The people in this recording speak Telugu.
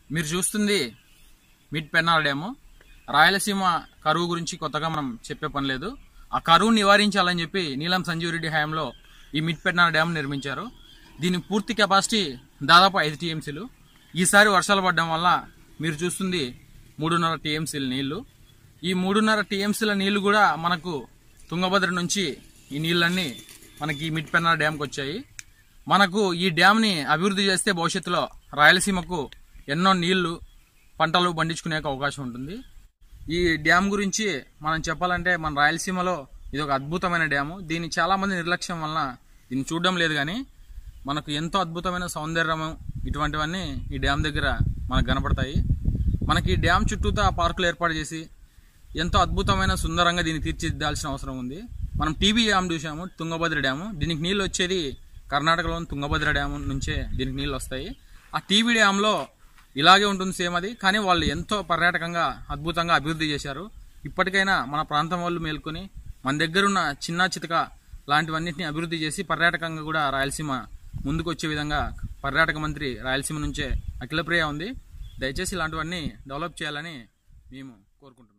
మీరు చూస్తుంది మిడ్ పెన్నార్ డ్యాము. రాయలసీమ కరువు గురించి కొత్తగా మనం చెప్పే పని లేదు. ఆ కరువు నివారించాలని చెప్పి నీలం సంజీవ్ రెడ్డి హయాంలో ఈ మిడ్ పెన్నార్ డ్యామ్ నిర్మించారు. దీని పూర్తి కెపాసిటీ దాదాపు 5 టీఎంసీలు. ఈసారి వర్షాలు పడడం వల్ల మీరు చూస్తుంది 3.5 టీఎంసీల నీళ్లు. ఈ 3.5 టీఎంసీల నీళ్లు కూడా మనకు తుంగభద్ర నుంచి ఈ నీళ్ళన్నీ మనకి మిడ్ పెన్నార్ డ్యామ్కి వచ్చాయి. మనకు ఈ డ్యామ్ని అభివృద్ధి చేస్తే భవిష్యత్తులో రాయలసీమకు ఎన్నో నీళ్లు పంటలు పండించుకునే అవకాశం ఉంటుంది. ఈ డ్యామ్ గురించి మనం చెప్పాలంటే మన రాయలసీమలో ఇది ఒక అద్భుతమైన డ్యాము. దీన్ని చాలా మంది నిర్లక్ష్యం వలన దీన్ని చూడడం లేదు, కానీ మనకు ఎంతో అద్భుతమైన సౌందర్యము ఇటువంటివన్నీ ఈ డ్యామ్ దగ్గర మనకు కనపడతాయి. మనకి ఈ డ్యామ్ చుట్టూతా పార్కులు ఏర్పాటు చేసి ఎంతో అద్భుతమైన సుందరంగా దీన్ని తీర్చిదిద్దాల్సిన అవసరం ఉంది. మనం టీబీ డ్యామ్ చూసాము, తుంగభద్ర డ్యాము. దీనికి నీళ్ళు వచ్చేది కర్ణాటకలోని తుంగభద్ర డ్యామ్ నుంచే దీనికి నీళ్ళు వస్తాయి. ఆ టీబీ డ్యామ్లో ఇలాగే ఉంటుంది సేమ్ అది, కానీ వాళ్ళు ఎంతో పర్యాటకంగా అద్భుతంగా అభివృద్ధి చేశారు. ఇప్పటికైనా మన ప్రాంతం వాళ్ళు మేల్కొని మన దగ్గరున్న చిన్న చితక లాంటివన్నింటినీ అభివృద్ధి చేసి పర్యాటకంగా కూడా రాయలసీమ ముందుకు వచ్చే విధంగా పర్యాటక మంత్రి రాయలసీమ నుంచే అఖిలప్రియ ఉంది. దయచేసి ఇలాంటివన్నీ డెవలప్ చేయాలని మేము కోరుకుంటున్నాం.